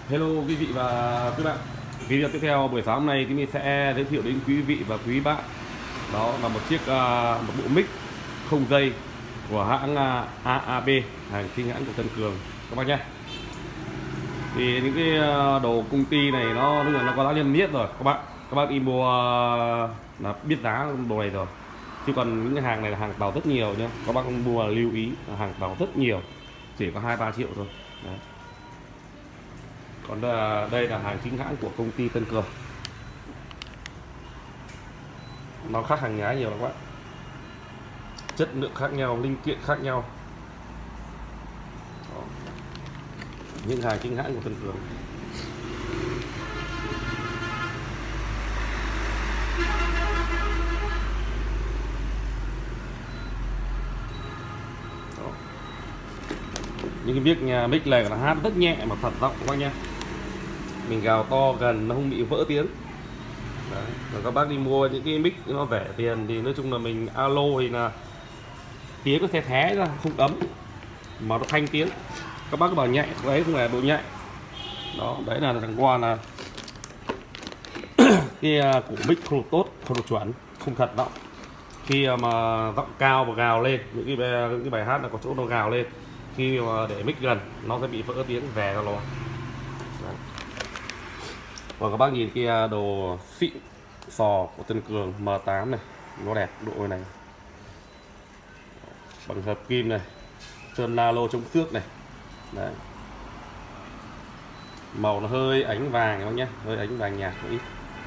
Hello quý vị và các bạn. Video tiếp theo buổi sáng hôm nay thì mình sẽ giới thiệu đến quý vị và quý bạn đó là một bộ mic không dây của hãng AAB, hàng chính hãng của Tân Cường các bác nhé. Thì những cái đồ công ty này nó có giá niêm yết rồi các bác đi mua là biết giá đồ này rồi, chứ còn những cái hàng này là hàng tàu rất nhiều nhé, các bác không mua là lưu ý là hàng tàu rất nhiều, chỉ có 2-3 triệu thôi. Đấy. Còn đây là hàng chính hãng của công ty Tân Cường, nó khác hàng nhái nhiều lắm các bạn, chất lượng khác nhau, linh kiện khác nhau. Đó. Những hàng chính hãng của Tân Cường. Đó. Những cái mic này là hát rất nhẹ mà thật giọng các bác nha, mình gào to gần nó không bị vỡ tiếng. Đấy. Rồi các bác đi mua những cái mic nó rẻ tiền thì nói chung là mình alo thì là tiếng nó thé ra, không ấm mà nó thanh tiếng. Các bác cứ bảo nhạy, đấy không phải độ nhạy. Đó, đấy là thằng qua là cái củ mic không được tốt, không được chuẩn, không thật giọng. Khi mà giọng cao và gào lên, những cái bài hát là có chỗ nó gào lên, khi mà để mic gần nó sẽ bị vỡ tiếng, rè ra nó. Và các bác nhìn cái đồ xịn sò của Tân Cường M8 này, nó đẹp độ này, bằng hợp kim này, sơn la lô chống xước này. Đấy. Màu nó hơi ánh vàng các bác nhé, hơi ánh vàng nhạt một ít.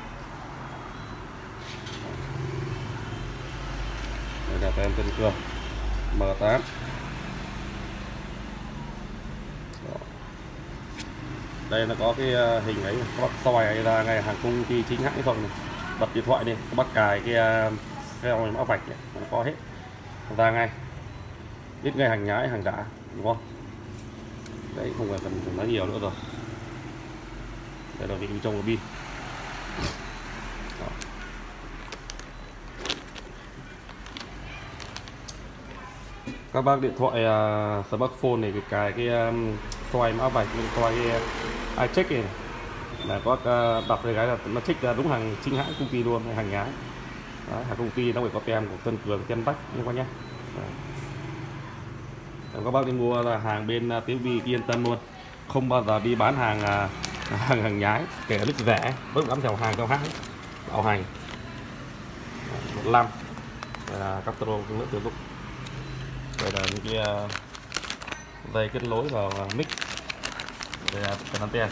Đây là tem Tân Cường M8. Đây nó có cái hình ấy, các bác soi ra ngay hàng công ty chính hãng không này. Bật điện thoại đi, các bác cài cái mã vạch này, nó có hết ra ngay, biết ngay hàng nhái hàng giả, đúng không? Đấy, không cần nói nhiều nữa rồi. Đây là vị trong của pin. Các bác điện thoại smartphone này thì cài cái soi mã vạch, soi cái iCheck này, là có đặt cái là nó check ra đúng hàng chính hãng công ty luôn, hàng nhái. Đấy, hàng công ty nó phải có tem của Tân Cường, tem Bách như các nhé. Các bác đi mua là hàng bên TV yên tâm luôn, không bao giờ đi bán hàng nhái, kể lúc rẻ vẫn dám theo hàng theo hãng bảo hành. 15 đây là các trô nữa sử dụng. Đây là những cái dây kết nối vào mic, đây là cái anten,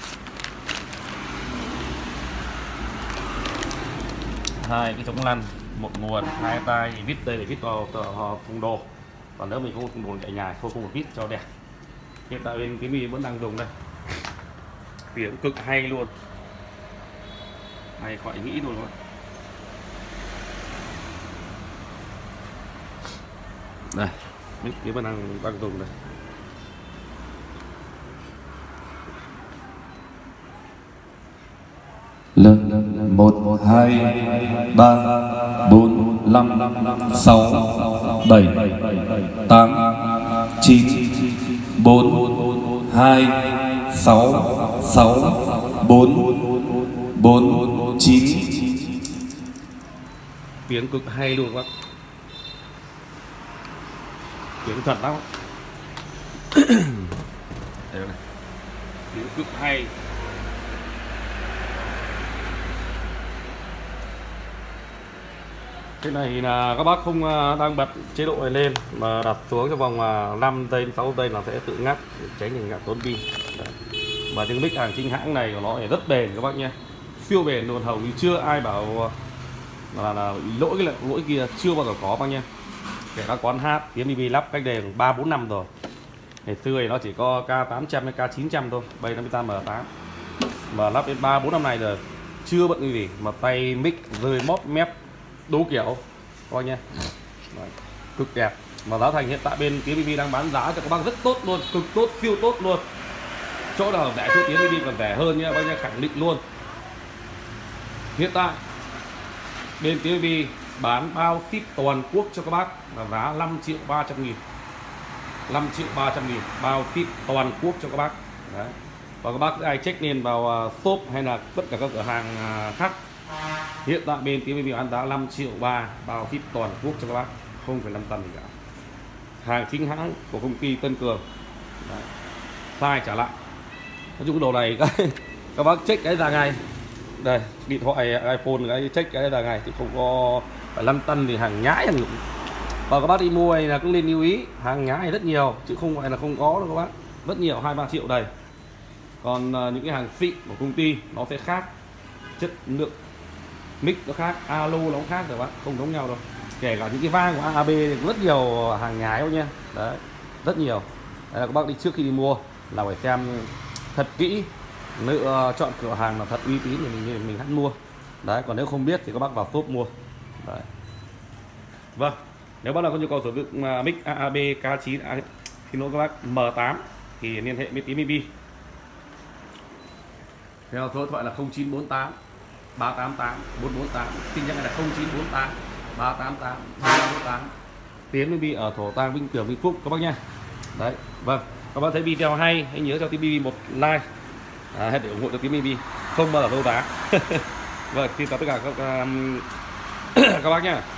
hai cái chống lăn, một nguồn, hai tay vít, đây để vít vào thùng đồ, còn nếu mình không có thùng đồ chạy nhài thôi không một vít cho đẹp. Hiện tại bên cái mi vẫn đang dùng đây, tiếng cực hay luôn, hay khỏi nghĩ luôn. Đây mic cái vẫn đang dùng đây. Lần 1 2 3 4 5 6 7 8 9 4 2 6 6 4 4 9. Tiếng cực hay luôn các bác, tiếng thật lắm. Đây này, tiếng cực hay. Cái này là các bác không đang bật chế độ này lên mà đặt xuống trong vòng 5 giây 6 giây là sẽ tự ngắt, tránh tình trạng tốn pin. Và những mic hàng chính hãng này của nó thì rất bền các bác nhé, siêu bền luôn, hầu như chưa ai bảo là lỗi kia chưa bao giờ có bác nhé. Kể các quán hát tiếng BB lắp cách đây 3-4 năm rồi, ngày xưa thì nó chỉ có K800 hay K900 thôi, bây giờ nó mới ra M8 mà lắp đến 3-4 năm nay rồi chưa bận gì mà tay mic rơi móp mép đủ kiểu coi nha. Đấy, cực đẹp. Và giá thành hiện tại bên tiếng BB đang bán giá cho các bác rất tốt luôn, cực tốt, siêu tốt luôn. Chỗ nào rẻ chỗ tiếng BB còn rẻ hơn nha, bác nha, khẳng định luôn. Hiện tại bên tiếng BB bán bao ship toàn quốc cho các bác là giá 5.300.000, 5.300.000 bao ship toàn quốc cho các bác. Đấy. Và các bác ai check in vào shop hay là tất cả các cửa hàng khác, hiện tại bên tiếng BB bán giá 5,3 triệu bao ship toàn quốc cho các bác, không phải 5 tấn gì cả. Hàng chính hãng của công ty Tân Cường. Đấy. Sai trả lại. Nói chung cái đồ này các bác check cái ra ngay. Đây, điện thoại iPhone cái check cái là ngày thì không có phải 5 tân thì hàng nhái hàng nhũng. Và các bác đi mua này là cũng nên lưu ý, hàng nhái rất nhiều chứ không phải là không có đâu các bác. Rất nhiều, 2-3 triệu đầy. Còn những cái hàng xịn của công ty nó sẽ khác, chất lượng mic nó khác, alo nó cũng khác rồi bác, không giống nhau đâu. Kể cả những cái vang của AAB thì rất nhiều hàng nhái đâu nha. Đấy, rất nhiều. Đây là các bác đi trước khi đi mua là phải xem thật kỹ, lựa chọn cửa hàng là thật uy tín thì mình hãy mua. Đấy, còn nếu không biết thì các bác vào shop mua. Đấy. Vâng, nếu bác nào có nhu cầu sử dụng mic AAB K9 xin lỗi các bác M8 thì liên hệ với Tím BB. Theo số điện thoại là 0948 388 448, tin nhắn là 0948 388 448. Tiến BB ở Thổ Tàng, Vĩnh Tường, Vĩnh Phúc các bác nha. Đấy, vâng, các bác thấy video hay hãy nhớ cho Tím BB một like để ủng hộ cho Tím BB, không bao giờ đâu đá. Vâng, xin chào tất cả các bác nhá.